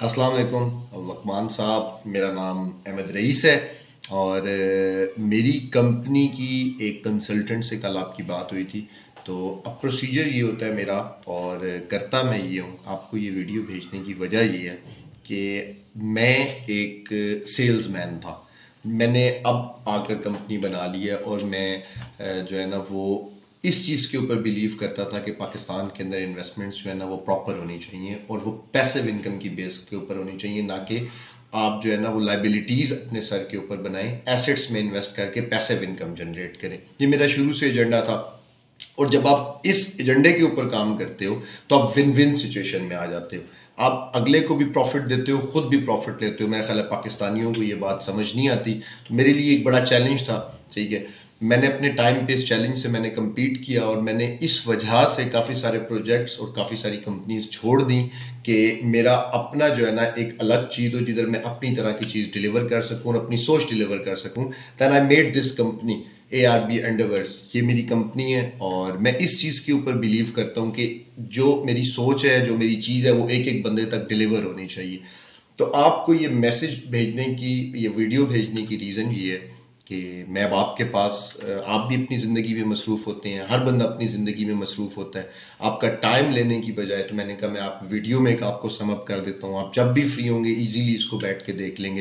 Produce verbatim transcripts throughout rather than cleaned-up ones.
अस्सलाम वालेकुम लकमान साहब, मेरा नाम अहमद रईस है और अ, मेरी कंपनी की एक कंसल्टेंट से कल आपकी बात हुई थी। तो अब प्रोसीजर ये होता है मेरा, और अ, करता मैं ये हूँ। आपको ये वीडियो भेजने की वजह ये है कि मैं एक सेल्समैन था। मैंने अब आकर कंपनी बना ली है और मैं अ, जो है ना वो इस चीज़ के ऊपर बिलीव करता था कि पाकिस्तान के अंदर इन्वेस्टमेंट्स जो है ना वो प्रॉपर होनी चाहिए और वो पैसिव इनकम की बेस के ऊपर होनी चाहिए, ना कि आप जो है ना वो लाइबिलिटीज़ अपने सर के ऊपर बनाएं, एसेट्स में इन्वेस्ट करके पैसिव इनकम जनरेट करें। ये मेरा शुरू से एजेंडा था। और जब आप इस एजेंडे के ऊपर काम करते हो तो आप विन विन सिचुएशन में आ जाते हो। आप अगले को भी प्रॉफिट देते हो, खुद भी प्रॉफिट लेते हो। मेरा ख्याल है पाकिस्तानियों को ये बात समझ नहीं आती, तो मेरे लिए एक बड़ा चैलेंज था। ठीक है, मैंने अपने टाइम पे इस चैलेंज से मैंने कम्पीट किया और मैंने इस वजह से काफ़ी सारे प्रोजेक्ट्स और काफ़ी सारी कंपनीज छोड़ दी कि मेरा अपना जो है ना एक अलग चीज़ हो जिधर मैं अपनी तरह की चीज़ डिलीवर कर सकूँ और अपनी सोच डिलीवर कर सकूँ। Then I made this company A R B endeavours. ये मेरी कंपनी है और मैं इस चीज़ के ऊपर बिलीव करता हूँ कि जो मेरी सोच है, जो मेरी चीज़ है, वो एक एक बंदे तक डिलीवर होनी चाहिए। तो आपको ये मैसेज भेजने की, ये वीडियो भेजने की रीज़न ये है कि मैं अब आपके पास, आप भी अपनी ज़िंदगी में मसरूफ़ होते हैं, हर बंदा अपनी ज़िंदगी में मसरूफ़ होता है। आपका टाइम लेने की बजाय तो मैंने कहा मैं आप वीडियो में एक आपको समअप कर देता हूँ। आप जब भी फ्री होंगे ईजीली इसको बैठ के देख लेंगे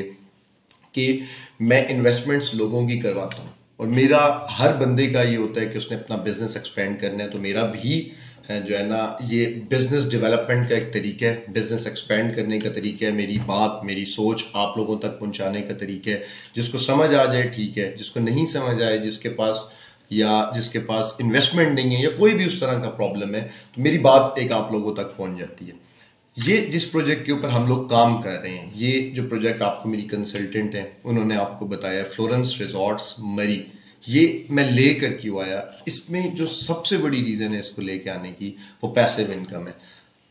कि मैं इन्वेस्टमेंट्स लोगों की करवाता हूँ और मेरा हर बंदे का ये होता है कि उसने अपना बिजनेस एक्सपेंड करना है। तो मेरा भी है जो है ना ये बिजनेस डेवलपमेंट का एक तरीका है, बिजनेस एक्सपेंड करने का तरीका है। मेरी बात, मेरी सोच आप लोगों तक पहुंचाने का तरीका है। जिसको समझ आ जाए ठीक है, जिसको नहीं समझ आए, जिसके पास या जिसके पास इन्वेस्टमेंट नहीं है या कोई भी उस तरह का प्रॉब्लम है, तो मेरी बात एक आप लोगों तक पहुंच जाती है। ये जिस प्रोजेक्ट के ऊपर हम लोग काम कर रहे हैं, ये जो प्रोजेक्ट आपको मेरी कंसल्टेंट है उन्होंने आपको बताया, फ्लोरेंस रिजॉर्ट्स मरी, ये मैं ले कर क्यों आया, इसमें जो सबसे बड़ी रीज़न है इसको लेके आने की, वो पैसिव इनकम है।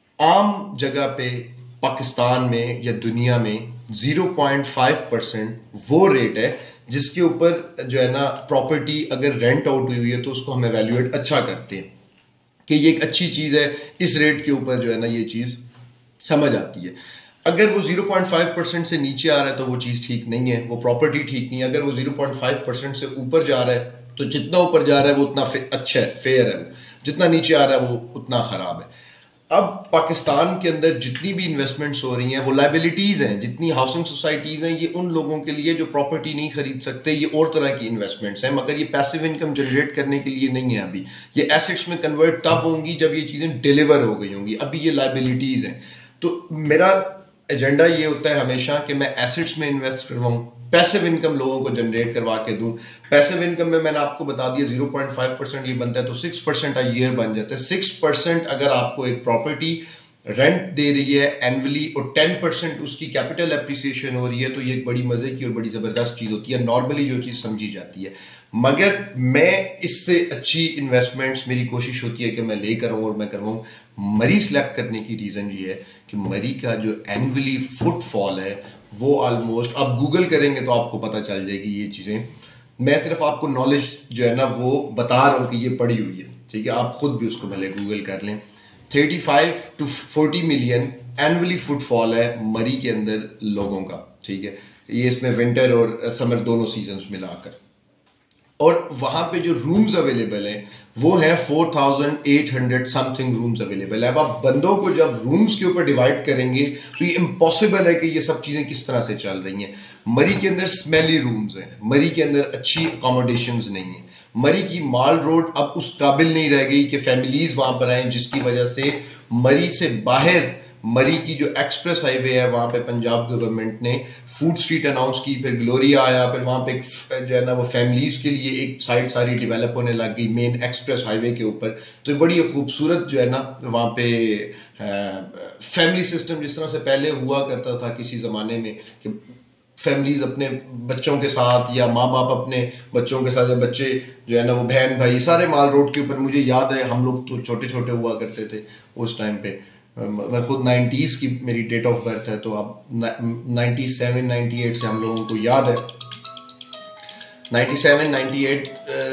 आम जगह पे पाकिस्तान में या दुनिया में ज़ीरो पॉइंट फाइव परसेंट वो रेट है जिसके ऊपर जो है ना प्रॉपर्टी अगर रेंट आउट हुई हुई है तो उसको हम एवेल्यूएट अच्छा करते हैं कि ये एक अच्छी चीज़ है, इस रेट के ऊपर जो है ना ये चीज़ समझ आती है। अगर वो ज़ीरो पॉइंट फाइव परसेंट से नीचे आ रहा है तो वो चीज़ ठीक नहीं है, वो प्रॉपर्टी ठीक नहीं है। अगर वो ज़ीरो पॉइंट फाइव परसेंट से ऊपर जा रहा है तो जितना ऊपर जा रहा है वो उतना अच्छा है, फेयर है। जितना नीचे आ रहा है वो उतना ख़राब है। अब पाकिस्तान के अंदर जितनी भी इन्वेस्टमेंट्स हो रही हैं वो लाइबिलिटीज़ हैं। जितनी हाउसिंग सोसाइटीज़ हैं ये उन लोगों के लिए जो प्रॉपर्टी नहीं खरीद सकते, ये और तरह की इन्वेस्टमेंट्स हैं, मगर ये पैसिव इनकम जनरेट करने के लिए नहीं है। अभी ये एसेट्स में कन्वर्ट तब होंगी जब ये चीज़ें डिलीवर हो गई होंगी, अभी ये लाइबिलिटीज़ हैं। तो मेरा एजेंडा ये होता है हमेशा कि मैं एसेट्स में इन्वेस्ट करवाऊँ, पैसिव इनकम लोगों को जनरेट करवा के दूं। पैसिव इनकम में मैंने आपको बता दिया ज़ीरो पॉइंट फाइव परसेंट ये बनता है तो सिक्स परसेंट अ ईयर बन जाता है। सिक्स परसेंट अगर आपको एक प्रॉपर्टी रेंट दे रही है एनुअली और टेन परसेंट उसकी कैपिटल एप्रिसिएशन हो रही है तो ये एक बड़ी मजे की और बड़ी जबरदस्त चीज होती है, नॉर्मली जो चीज समझी जाती है। मगर मैं इससे अच्छी इन्वेस्टमेंट्स, मेरी कोशिश होती है कि मैं लेकर आऊँ और मैं करवाऊँ। मरी सेलेक्ट करने की रीज़न ये है कि मरी का जो एनुअली फुटफॉल है वो ऑलमोस्ट, आप गूगल करेंगे तो आपको पता चल जाएगी ये चीज़ें। मैं सिर्फ आपको नॉलेज जो है ना वो बता रहा हूँ कि ये पड़ी हुई है, ठीक है, आप खुद भी उसको भले गूगल कर लें। Thirty five to forty million annually footfall है मरी के अंदर लोगों का, ठीक है, ये इसमें विंटर और समर दोनों सीजन्स मिलाकर। और वहां पे जो रूम्स अवेलेबल हैं वो है four thousand eight hundred something rooms available है। अब आप बंदों को जब रूम्स के ऊपर डिवाइड करेंगे तो ये इम्पॉसिबल है कि ये सब चीजें किस तरह से चल रही हैं। मरी के अंदर स्मेली रूम्स हैं, मरी के अंदर अच्छी अकोमोडेशंस नहीं है। मरी की माल रोड अब उस काबिल नहीं रह गई कि फैमिलीज वहां पर आए, जिसकी वजह से मरी से बाहर मरी की जो एक्सप्रेस हाईवे है वहां पे पंजाब गवर्नमेंट ने फूड स्ट्रीट अनाउंस की, फिर ग्लोरिया आया, फिर वहां पे जो है ना वो फैमिलीज के लिए एक साइड सारी डेवलप होने लग गई मेन एक्सप्रेस हाईवे के ऊपर। तो बड़ी खूबसूरत जो है ना वहां पे फैमिली सिस्टम जिस तरह से पहले हुआ करता था किसी जमाने में कि फैमिलीज अपने बच्चों के साथ या माँ बाप अपने बच्चों के साथ, या बच्चे जो है ना वो बहन भाई सारे माल रोड के ऊपर। मुझे याद है हम लोग तो छोटे छोटे हुआ करते थे उस टाइम पे। मैं खुद नाइन्टीज़ की मेरी डेट ऑफ बर्थ है, तो अब नाइन्टी सेवन नाइन्टी एट से हम लोगों को याद है। नाइन्टी सेवन नाइन्टी एट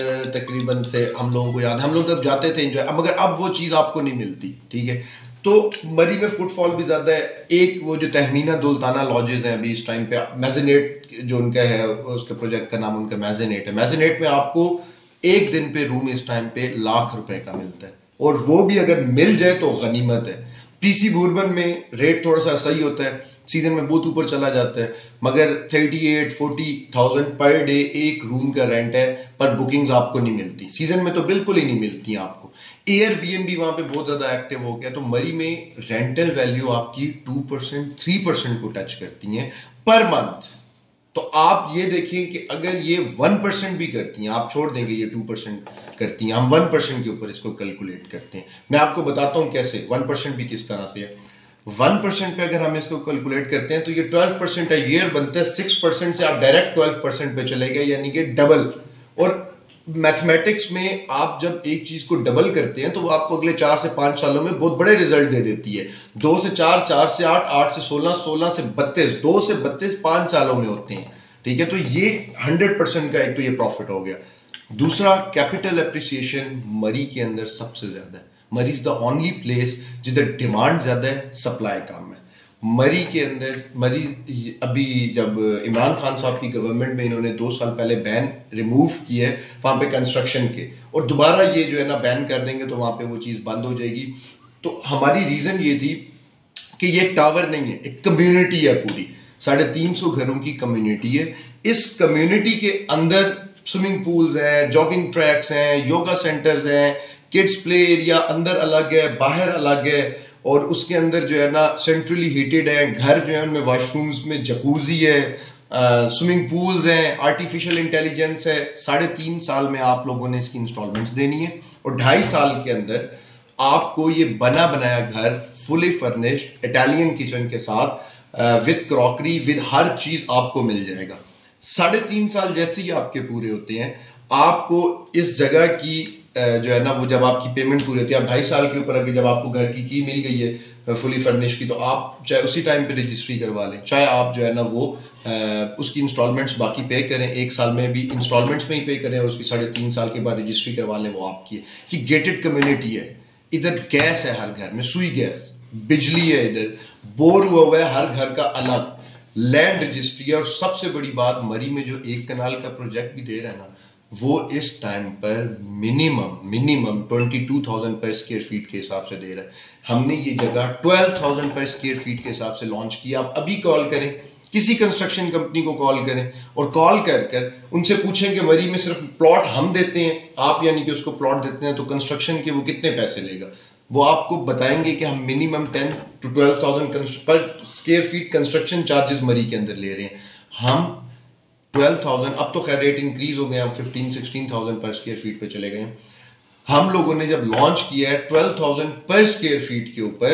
तकरीबन से हम लोगों को याद, हम लोग जब जाते थे एंजॉय, अब मगर अब वो चीज़ आपको नहीं मिलती, ठीक है। तो मरी में फुटफॉल भी ज़्यादा है। एक वो जो तहमीना दुल्ताना लॉजेज हैं अभी इस टाइम पे, मैजनेट जो उनका है, उसके प्रोजेक्ट का नाम उनका मैजनेट है। मैजनेट में आपको एक दिन पे रूम इस टाइम पे लाख रुपए का मिलता है, और वो भी अगर मिल जाए तो गनीमत है। पीसी बुर्बन में रेट थोड़ा सा सही होता है, सीजन में बहुत ऊपर चला जाता है, मगर thirty eight forty thousand per day एक रूम का रेंट है, पर बुकिंग्स आपको नहीं मिलती, सीजन में तो बिल्कुल ही नहीं मिलती आपको। एयरबीएनबी वहां पे बहुत ज्यादा एक्टिव हो गया, तो मरी में रेंटल वैल्यू आपकी टू परसेंट थ्री परसेंट को टच करती है पर मंथ। तो आप ये देखिए कि अगर ये वन परसेंट भी करती हैं, आप छोड़ देंगे ये टू परसेंट करती हैं, हम वन परसेंट के ऊपर इसको कैलकुलेट करते हैं। मैं आपको बताता हूं कैसे, वन परसेंट भी किस तरह से है। वन परसेंट पे अगर हम इसको कैलकुलेट करते हैं तो ये ट्वेल्व परसेंट है, ईयर बनता है सिक्स परसेंट से आप डायरेक्ट ट्वेल्व परसेंट पे चले गए, यानी कि डबल। और मैथमेटिक्स में आप जब एक चीज को डबल करते हैं तो वो आपको अगले चार से पांच सालों में बहुत बड़े रिजल्ट दे देती है। दो से चार, चार से आठ, आठ से सोलह, सोलह से बत्तीस, दो से बत्तीस पांच सालों में होते हैं, ठीक है। तो ये हंड्रेड परसेंट का एक तो ये प्रॉफिट हो गया। दूसरा, कैपिटल एप्रिसिएशन मरी के अंदर सबसे ज्यादा है। Murree is the only place जिधर डिमांड ज्यादा है, सप्लाई कम है। मरी के अंदर, मरी अभी जब इमरान खान साहब की गवर्नमेंट में इन्होंने दो साल पहले बैन रिमूव किया है वहां पे कंस्ट्रक्शन के, और दोबारा ये जो है ना बैन कर देंगे तो वहां पे वो चीज बंद हो जाएगी। तो हमारी रीजन ये थी कि ये टावर नहीं है, एक कम्युनिटी है पूरी, साढ़े तीन सौ घरों की कम्युनिटी है। इस कम्युनिटी के अंदर स्विमिंग पूल्स हैं, जॉगिंग ट्रैक्स हैं, योगा सेंटर्स हैं, किड्स प्ले एरिया अंदर अलग है, बाहर अलग है, और उसके अंदर जो है ना सेंट्रली हीटेड है घर, जो है उनमें वॉशरूम्स में जकूजी है, स्विमिंग पूल्स हैं, आर्टिफिशियल इंटेलिजेंस है। साढ़े तीन साल में आप लोगों ने इसकी इंस्टॉलमेंट्स देनी है, और ढाई साल के अंदर आपको ये बना बनाया घर फुली फर्निश्ड इटालियन किचन के साथ विद क्रॉकरी विद हर चीज आपको मिल जाएगा। साढ़े तीन साल जैसे ही आपके पूरे होते हैं, आपको इस जगह की जो है ना, वो जब आपकी पेमेंट पूरी होती है, आप ढाई साल के ऊपर अगर जब आपको घर की की मिल गई है फुली फर्निश की, तो आप चाहे उसी टाइम पे रजिस्ट्री करवा लें, चाहे आप जो है ना वो आ, उसकी इंस्टॉलमेंट्स बाकी पे करें, एक साल में भी इंस्टॉलमेंट्स में ही पे करें, और उसकी साढ़े तीन साल के बाद रजिस्ट्री करवा लें, वो आपकी है। ये गेटेड कम्युनिटी है, इधर गैस है हर घर में, सुई गैस, बिजली है, इधर बोर हुआ हुआ है हर घर का अलग, लैंड रजिस्ट्री है। और सबसे बड़ी बात, मरी में जो एक कनाल का प्रोजेक्ट भी दे रहा है ना, वो इस टाइम पर minimum minimum twenty two thousand per square feet के हिसाब से दे रहा है। हमने ये जगह twelve thousand per square feet के हिसाब से लॉन्च किया। आप अभी कॉल करें, किसी कंस्ट्रक्शन कंपनी को कॉल करें, और कॉल कर कर उनसे पूछें कि मरी में सिर्फ प्लॉट हम देते हैं, आप यानी कि उसको प्लॉट देते हैं, तो कंस्ट्रक्शन के वो कितने पैसे लेगा, वो आपको बताएंगे कि हम minimum ten to twelve thousand per square feet construction charges Murree के अंदर ले रहे हैं। हम ट्वेल्व थाउजेंड, अब तो खैर रेट इंक्रीज हो गए, हम fifteen sixteen thousand per square feet पे चले गए। हम लोगों ने जब लॉन्च किया है twelve thousand per square feet के ऊपर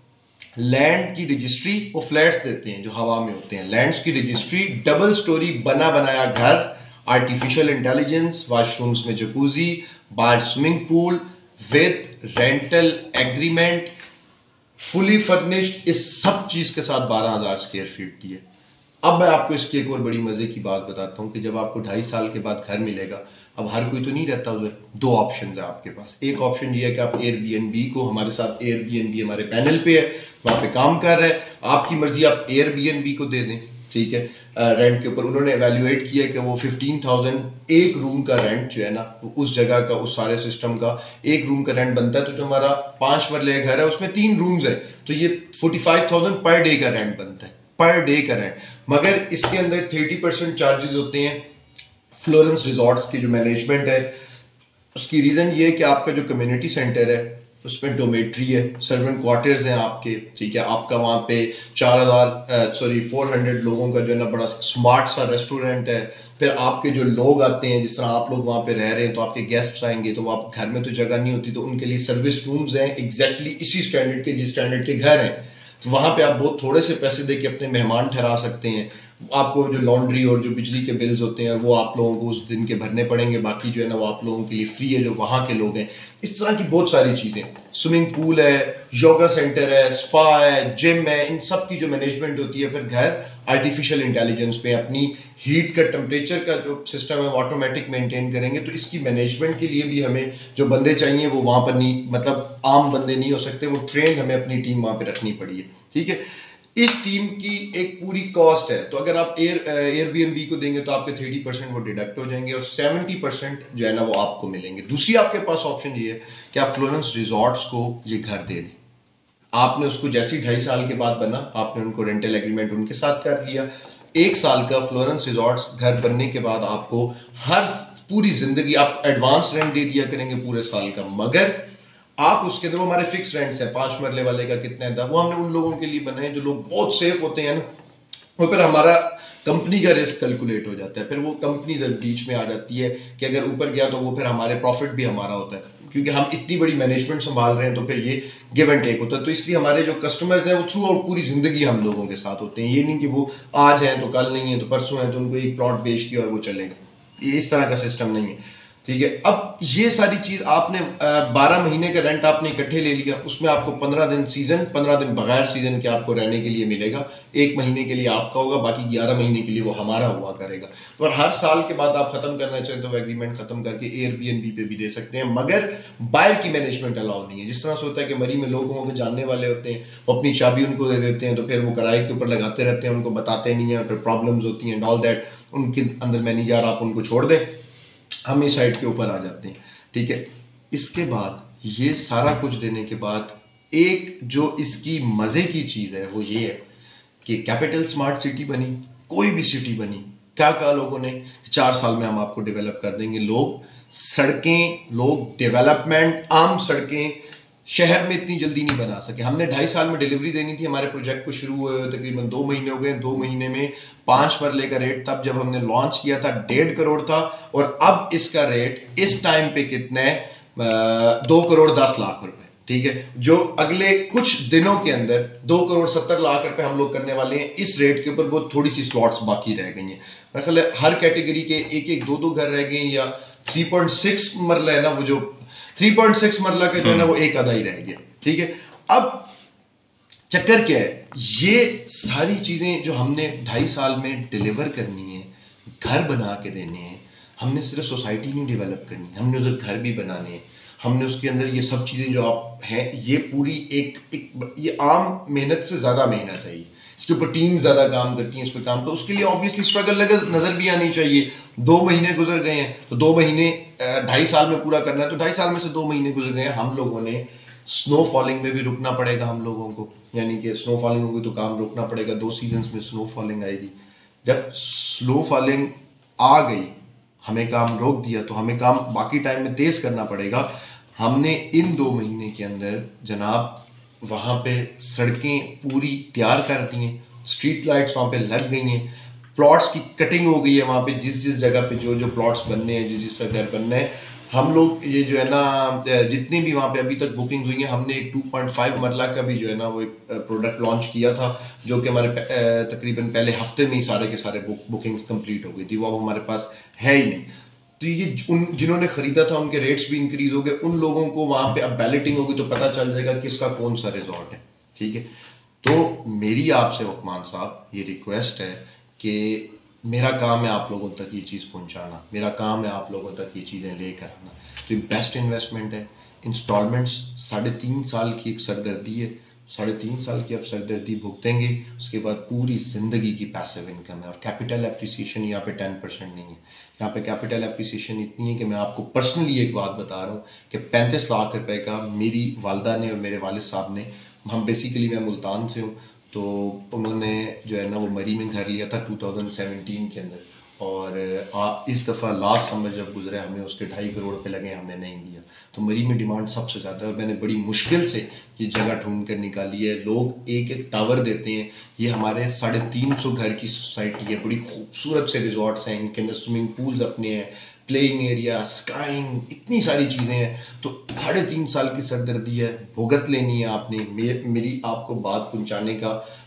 लैंड की रजिस्ट्री, वो फ्लैट्स देते हैं जो हवा में होते हैं, लैंड्स की रजिस्ट्री, डबल स्टोरी बना बनाया घर, आर्टिफिशियल इंटेलिजेंस, वॉशरूम्स में जकूजी, बाहर swimming pool with rental agreement, fully furnished, इस सब चीज के साथ बारह हजार स्क्वायर फीट की है। अब मैं आपको इसकी एक और बड़ी मजे की बात बताता हूँ कि जब आपको ढाई साल के बाद घर मिलेगा, अब हर कोई तो नहीं रहता उधर, दो ऑप्शन है आपके पास। एक ऑप्शन ये है कि आप एयरबीएनबी को, हमारे साथ एयरबीएनबी हमारे पैनल पे है, वहां पे काम कर रहा है, आपकी मर्जी, आप एयरबीएनबी को दे दें, ठीक है, रेंट के ऊपर। उन्होंने एवेल्युएट किया कि वो फिफ्टीन थाउजेंड एक रूम का रेंट जो है ना, उस जगह का, उस सारे सिस्टम का एक रूम का रेंट बनता है। तो जो हमारा पांच मरले घर है उसमें तीन रूम्स है, तो ये forty five thousand per day का रेंट बनता है, पर डे का रेंट। मगर इसके अंदर थर्टी परसेंट चार्जेस होते हैं फ्लोरेंस रिजॉर्ट्स की जो मैनेजमेंट है उसकी। रीजन ये है कि आपका जो कम्युनिटी सेंटर है उसमें डोमेट्री है, सर्वेंट क्वार्टर्स हैं आपके, ठीक है, आपका वहाँ पे चार हजार सॉरी फोर हंड्रेड लोगों का जो है ना बड़ा स्मार्ट सा रेस्टोरेंट है। फिर आपके जो लोग आते हैं, जिस तरह आप लोग वहाँ पे रह रहे हैं, तो आपके गेस्ट्स आएंगे, तो आप घर में तो जगह नहीं होती, तो उनके लिए सर्विस रूम्स हैं एग्जैक्टली इसी स्टैंडर्ड के जिस स्टैंडर्ड के घर हैं। तो वहाँ पे आप बहुत थोड़े से पैसे दे के अपने मेहमान ठहरा सकते हैं। आपको जो लॉन्ड्री और जो बिजली के बिल्स होते हैं वो आप लोगों को उस दिन के भरने पड़ेंगे, बाकी जो है ना वो आप लोगों के लिए फ्री है जो वहाँ के लोग हैं। इस तरह की बहुत सारी चीज़ें, स्विमिंग पूल है, योगा सेंटर है, स्पा है, जिम है, इन सब की जो मैनेजमेंट होती है। फिर घर आर्टिफिशियल इंटेलिजेंस पे अपनी हीट का, टेम्परेचर का जो सिस्टम है वो ऑटोमेटिक मेंटेन करेंगे। तो इसकी मैनेजमेंट के लिए भी हमें जो बंदे चाहिए वो वहाँ पर नहीं, मतलब आम बंदे नहीं हो सकते, वो ट्रेंड हमें अपनी टीम वहाँ पे रखनी पड़ी है। ठीक है, इस टीम की एक पूरी कॉस्ट है। तो अगर आप एयर एयरबीएनबी को देंगे तो आपके थर्टी परसेंट वो डिडक्ट हो जाएंगे और सेवेंटी परसेंट जो है ना वो आपको मिलेंगे। दूसरी आपके पास ऑप्शन ये है कि आप फ्लोरेंस रिजॉर्ट्स को ये घर दे दें। आपने उसको जैसे ही ढाई साल के बाद बना, आपने उनको रेंटल एग्रीमेंट उनके साथ कर लिया। एक साल का फ्लोरेंस रिजॉर्ट्स घर बनने के बाद आपको हर पूरी जिंदगी आप एडवांस रेंट दे दिया करेंगे पूरे साल का, मगर आप उसके अंदर, वो हमारे फिक्स रेंट्स है, पांच मरले वाले का कितना है, वो हमने उन लोगों के लिए बनाए जो लोग बहुत सेफ होते हैं ना। और फिर हमारा कंपनी का रिस्क कैलकुलेट हो जाता है, फिर वो कंपनी बीच में आ जाती है कि अगर ऊपर गया तो वो फिर हमारे प्रॉफिट भी हमारा होता है, क्योंकि हम इतनी बड़ी मैनेजमेंट संभाल रहे हैं। तो फिर ये गिव एंड टेक होता है। तो इसलिए हमारे जो कस्टमर्स हैं वो थ्रू आउट पूरी जिंदगी हम लोगों के साथ होते हैं। ये नहीं कि वो आज हैं तो कल नहीं है, तो परसों है तो उनको एक प्लॉट बेच दिया और वो चलेगा, ये इस तरह का सिस्टम नहीं है। ठीक है, अब ये सारी चीज आपने बारह महीने का रेंट आपने इकट्ठे ले लिया, उसमें आपको पंद्रह दिन सीजन, पंद्रह दिन बगैर सीजन के आपको रहने के लिए मिलेगा। एक महीने के लिए आपका होगा, बाकी ग्यारह महीने के लिए वो हमारा हुआ करेगा। तो हर साल के बाद आप खत्म करना चाहें तो वो एग्रीमेंट खत्म करके एयरबीएनबी पे भी दे सकते हैं, मगर बाहर की मैनेजमेंट अलाउ नहीं है। जिस तरह से होता है कि मरी में लोगों के जानने वाले होते हैं, वो अपनी चाबी उनको दे देते हैं, तो फिर वो किराए के ऊपर लगाते रहते हैं, उनको बताते नहीं है, फिर प्रॉब्लम्स होती हैं, ऑल दैट उनके अंदर मैनेजर, आप उनको छोड़ दें, हम इस साइड के ऊपर आ जाते हैं। ठीक है, इसके बाद ये सारा कुछ देने के बाद एक जो इसकी मजे की चीज है वो ये है कि कैपिटल स्मार्ट सिटी बनी, कोई भी सिटी बनी, क्या कहा लोगों ने, चार साल में हम आपको डेवलप कर देंगे। लोग सड़कें, लोग डेवलपमेंट, आम सड़कें शहर में इतनी जल्दी नहीं बना सके। हमने ढाई साल में डिलीवरी देनी थी, हमारे प्रोजेक्ट को शुरू हुए हुए तकरीबन दो महीने हो गए। दो महीने में पांच मरले का रेट तब जब हमने लॉन्च किया था डेढ़ करोड़ था, और अब इसका रेट इस टाइम पे कितना है, दो करोड़ दस लाख रुपए। ठीक है, जो अगले कुछ दिनों के अंदर दो करोड़ सत्तर लाख रुपए हम लोग करने वाले हैं इस रेट के ऊपर। वो थोड़ी सी स्लॉट्स बाकी रह गई हैं, मेरे ख्याल हर कैटेगरी के एक एक दो दो घर रह गए, या थ्री पॉइंट सिक्स मरला है ना, वो जो थ्री पॉइंट सिक्स मरला का जो है ना वो एक आधा ही रह गया। ठीक है, अब चक्कर क्या है, ये सारी चीजें जो हमने ढाई साल में डिलीवर करनी है, घर बना के देने हैं। हमने सिर्फ सोसाइटी नहीं डेवलप करनी, हमने उधर घर भी बनाने हैं। हमने उसके अंदर ये सब चीजें जो आप हैं, ये पूरी एक, एक ये आम मेहनत से ज्यादा मेहनत है। ये इसके ऊपर टीम ज्यादा काम करती है इस पर काम, तो उसके लिए ऑब्वियसली स्ट्रगल नजर भी आनी चाहिए। दो महीने गुजर गए हैं तो दो महीने ढाई साल में पूरा करना है, तो ढाई साल में से दो महीने गुजर गए हैं। हम लोगों ने स्नो फॉलिंग में भी रुकना पड़ेगा हम लोगों को, यानी कि स्नो फॉलिंग होगी तो काम रोकना पड़ेगा। दो सीजन्स में स्नो फॉलिंग आएगी, जब स्नो फॉलिंग आ गई हमें काम रोक दिया तो हमें काम बाकी टाइम में तेज करना पड़ेगा। हमने इन दो महीने के अंदर जनाब वहाँ पे सड़कें पूरी तैयार कर दी हैं, स्ट्रीट लाइट्स वहाँ पे लग गई हैं, प्लॉट्स की कटिंग हो गई है वहाँ पे, जिस जिस जगह पे जो जो प्लॉट्स बनने हैं, जिस जिस घर बनने हैं। हम लोग ये जो है ना जितनी भी वहाँ पे अभी तक बुकिंग हुई है, हमने एक टू पॉइंट फाइव मरला का भी जो है ना वो एक प्रोडक्ट लॉन्च किया था, जो कि हमारे तकरीबन पहले हफ्ते में ही सारे के सारे बुक, बुकिंग कंप्लीट हो गई थी। वो अब हमारे पास है ही नहीं। तो ये उन जिन्होंने खरीदा था उनके रेट्स भी इंक्रीज हो गए। उन लोगों को वहाँ पे अब बैलेटिंग होगी तो पता चल जाएगा किसका कौन सा रिजॉर्ट है। ठीक है, तो मेरी आपसे उस्मान साहब ये रिक्वेस्ट है कि मेरा काम है आप लोगों तक ये चीज़ पहुंचाना, मेरा काम है आप लोगों तक ये चीज़ें लेकर आना। तो ये बेस्ट इन्वेस्टमेंट है। इंस्टॉलमेंट्स साढ़े तीन साल की एक सरदर्दी है, साढ़े तीन साल की आप सरदर्दी भुगतेंगे, उसके बाद पूरी ज़िंदगी की पैसिव इनकम है। और कैपिटल एप्रिसिएशन यहाँ पे टेन परसेंट नहीं है, यहाँ पे कैपिटल एप्रिसिएशन इतनी है कि मैं आपको पर्सनली एक बात बता रहा हूँ कि पैंतीस लाख रुपए का मेरी वालदा ने और मेरे वालिद साहब ने, हम बेसिकली मैं मुल्तान से हूँ, तो उन्होंने जो है ना वो मरी में घर लिया था टू थाउजेंड सेवेंटीन के अंदर, और आ, इस दफ़ा लास्ट समर जब गुजरे हमें उसके ढाई करोड़ पे लगे, हमने नहीं दिया। तो मरी में डिमांड सबसे ज़्यादा है, मैंने बड़ी मुश्किल से ये जगह ढूंढ कर निकाली है। लोग एक एक टावर देते हैं, ये हमारे साढ़े तीन सौ घर की सोसाइटी है, बड़ी खूबसूरत से रिजॉर्ट्स हैं, इनके अंदर स्विमिंग पूल्स अपने हैं, प्लेइंग एरिया, स्काइंग, इतनी सारी चीज़ें हैं। तो साढ़े तीन साल की सरदर्दी है, भुगत लेनी है आपने। मे, मेरी आपको बात पहुंचाने का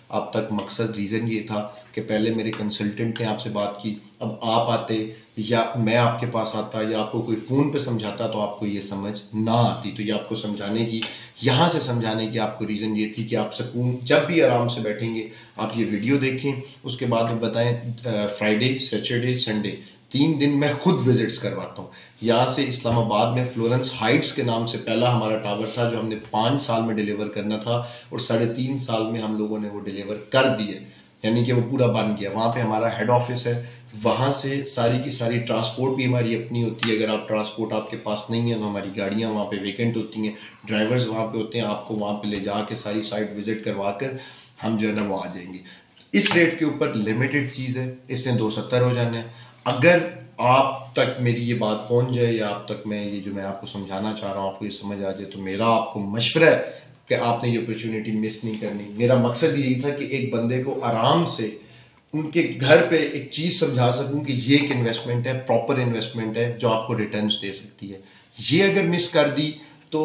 अब तक मकसद रीज़न ये था कि पहले मेरे कंसल्टेंट ने आपसे बात की, अब आप आते या मैं आपके पास आता या आपको कोई फ़ोन पे समझाता तो आपको ये समझ ना आती। तो ये आपको समझाने की, यहाँ से समझाने की आपको रीज़न ये थी कि आप सुकून जब भी आराम से बैठेंगे आप ये वीडियो देखें, उसके बाद में बताएं फ्राइडे सैटरडे संडे तीन दिन मैं खुद विजिट्स करवाता हूँ। यहाँ से इस्लामाबाद में फ्लोरेंस हाइट्स के नाम से पहला हमारा टावर था जो हमने पाँच साल में डिलीवर करना था और साढ़े तीन साल में हम लोगों ने वो डिलीवर कर दिए, यानी कि वो पूरा बन गया। वहाँ पे हमारा हेड ऑफिस है, वहाँ से सारी की सारी ट्रांसपोर्ट भी हमारी अपनी होती है। अगर आप ट्रांसपोर्ट आपके पास नहीं है तो हमारी गाड़ियाँ वहाँ पे वेकेंट होती हैं, ड्राइवर्स वहाँ पे होते हैं, आपको वहाँ पे ले जा के सारी साइट विजिट करवा कर हम जो है ना वो आ जाएंगे। इस रेट के ऊपर लिमिटेड चीज़ है, इसने दो सत्तर हो जाना है। अगर आप तक मेरी ये बात पहुंच जाए या आप तक मैं ये जो मैं आपको समझाना चाह रहा हूँ आपको ये समझ आ जाए तो मेरा आपको मशवरा है कि आपने ये अपॉर्चुनिटी मिस नहीं करनी। मेरा मकसद यही था कि एक बंदे को आराम से उनके घर पे एक चीज़ समझा सकूं कि ये एक इन्वेस्टमेंट है, प्रॉपर इन्वेस्टमेंट है जो आपको रिटर्न्स दे सकती है। ये अगर मिस कर दी तो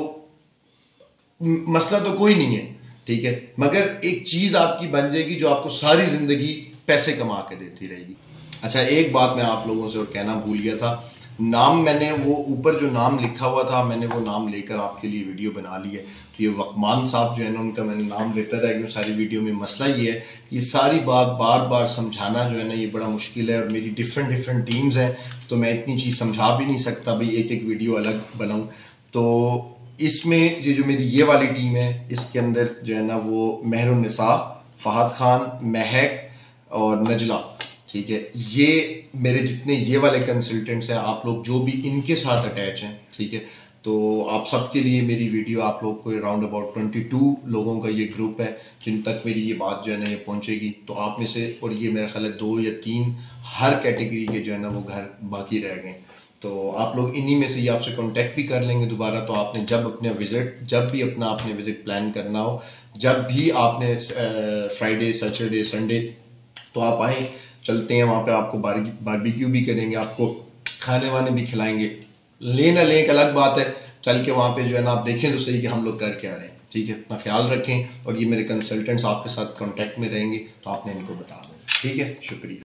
मसला तो कोई नहीं है, ठीक है, मगर एक चीज़ आपकी बन जाएगी जो आपको सारी ज़िंदगी पैसे कमा के देती रहेगी। अच्छा, एक बात मैं आप लोगों से और कहना भूल गया था, नाम मैंने वो ऊपर जो नाम लिखा हुआ था मैंने वो नाम लेकर आपके लिए वीडियो बना ली है। तो ये वकमान साहब जो है ना उनका मैंने नाम लेता था क्योंकि सारी वीडियो में मसला ये है कि ये सारी बात बार बार समझाना जो है ना ये बड़ा मुश्किल है और मेरी डिफरेंट डिफरेंट टीम्स हैं तो मैं इतनी चीज़ समझा भी नहीं सकता भाई एक एक वीडियो अलग बनाऊँ। तो इसमें ये जो मेरी ये वाली टीम है इसके अंदर जो है ना वो मेहरुन्निसा, फहद खान, महक और नजला, ठीक है, ये मेरे जितने ये वाले कंसल्टेंट्स हैं आप लोग जो भी इनके साथ अटैच हैं, ठीक है, तो आप सबके लिए मेरी वीडियो आप लोग को अराउंड अबाउट बाईस लोगों का ये ग्रुप है जिन तक मेरी ये बात जो है ना ये पहुंचेगी। तो आप में से और ये मेरा ख्याल है दो या तीन हर कैटेगरी के जो है ना वो घर बाकी रह गए, तो आप लोग इन्हीं में से ये आपसे कांटेक्ट भी कर लेंगे दोबारा। तो आपने जब अपने विज़िट जब भी अपना आपने विज़िट प्लान करना हो, जब भी आपने फ्राइडे सैटरडे संडे तो आप आएँ, चलते हैं वहाँ पे, आपको बारबेक्यू भी करेंगे, आपको खाने वाने भी खिलाएंगे। ले ना लें एक अलग बात है, चल के वहाँ पे जो है ना आप देखें तो सही कि हम लोग कर क्या रहे हैं, ठीक है। अपना ख्याल रखें और ये मेरे कंसल्टेंट्स आपके साथ कांटेक्ट में रहेंगे तो आपने इनको बता दें, ठीक है। शुक्रिया।